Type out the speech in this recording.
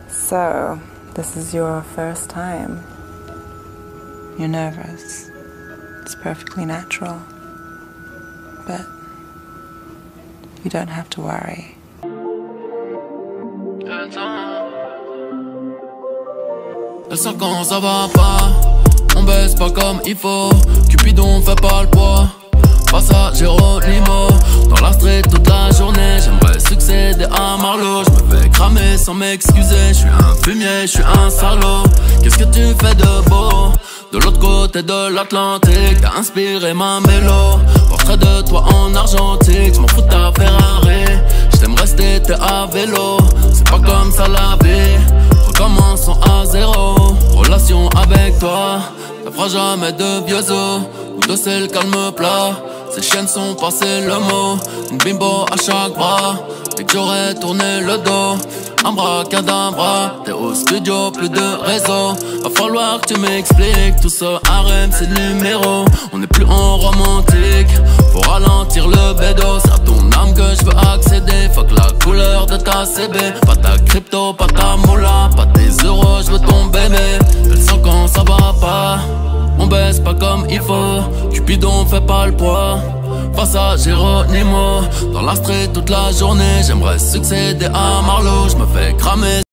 So, this is your first time. You're nervous. It's perfectly natural. But you don't have to worry. Elle sent quand ça va pas, on baisse pas comme il faut. Cupidon fait pas le poids, face à Géronimo. Dans la street toute la journée, j'aimerais succéder à Marlo. Je me fais cramer sans m'excuser, je suis un fumier, je suis un salaud. Qu'est-ce que tu fais de beau, de l'autre côté de l'Atlantique? T'as inspiré ma mélo, portrait de toi en argentique. Je m'en fous de ta Ferrari, je t'aime rester, t'es à vélo. C'est pas comme ça la vie, recommençons à zéro. Relation avec toi, ça fera jamais de vieux os ou de c'est le calme plat. Ces chiennes sont passées le mot, une bimbo à chaque bras. Dès que j'aurais tourné le dos, abracadabra, t'es au studio, plus de réseau. Va falloir que tu m'expliques, tout ce harem c'est le numéro. On n'est plus en romantique, faut ralentir le bédo. C'est à ton âme que je veux accéder, fuck la couleur de ta CB. Pas ta crypto, pas ta moula, pas tes euros, je veux ton bébé. Elle sent quand ça va pas, on baisse pas comme il faut. Cupidon fait pas le poids, face à Géronimo. Dans la street toute la journée, j'aimerais succéder à Marlo. Je me fais cramer.